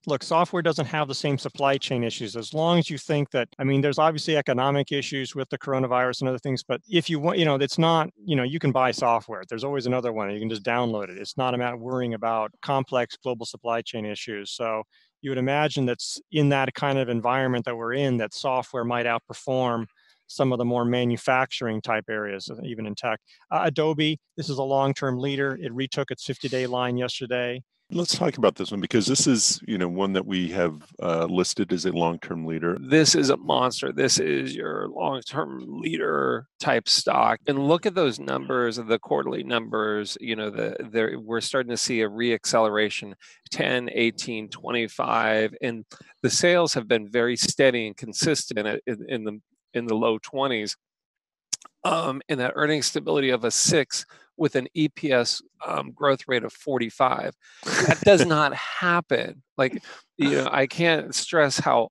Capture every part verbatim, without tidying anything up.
Look, software doesn't have the same supply chain issues. As long as you think that, I mean, there's obviously economic issues with the coronavirus and other things, but if you want, you know, it's not, you know, you can buy software. There's always another one. You can just download it. It's not about worrying about complex global supply chain issues. So you would imagine that's in that kind of environment that we're in, that software might outperform some of the more manufacturing type areas, even in tech. Uh, Adobe, this is a long-term leader. It retook its fifty-day line yesterday. Let's talk about this one because this is, you know, one that we have uh, listed as a long-term leader. This is a monster. This is your long-term leader type stock. And look at those numbers, the quarterly numbers, you know, the there we're starting to see a reacceleration, ten, eighteen, twenty-five, and the sales have been very steady and consistent in, in the in the low twenties. Um, and that earnings stability of a six with an E P S um, growth rate of forty-five. That does not happen. Like, you know, I can't stress how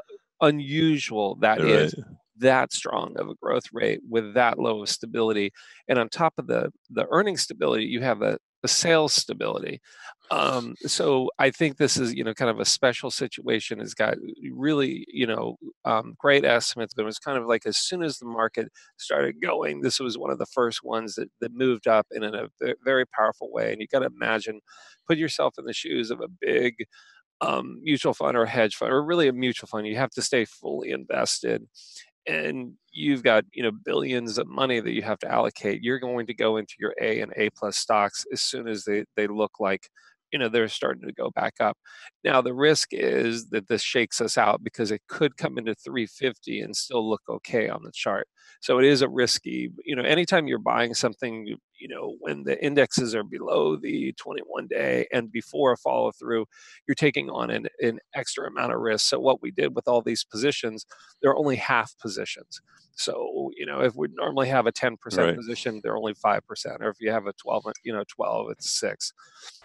unusual that Right. is, that strong of a growth rate with that low of stability. And on top of the, the earnings stability, you have a, a sales stability. Um, so I think this is, you know, kind of a special situation. It's got really, you know, um, great estimates, but it was kind of like as soon as the market started going, this was one of the first ones that, that moved up in a very powerful way. And you got to imagine, put yourself in the shoes of a big um, mutual fund or a hedge fund, or really a mutual fund. You have to stay fully invested. And you've got, you know, billions of money that you have to allocate. You're going to go into your A and A plus stocks as soon as they, they look like, you know, they're starting to go back up. Now, the risk is that this shakes us out because it could come into three fifty and still look okay on the chart. So it is a risky, you know, anytime you're buying something, you, you know, when the indexes are below the twenty-one day and before a follow through, you're taking on an, an extra amount of risk. So what we did with all these positions, they're only half positions. So, you know, if we normally have a ten percent Right. position, they're only five percent. Or if you have a twelve, you know, twelve, it's six.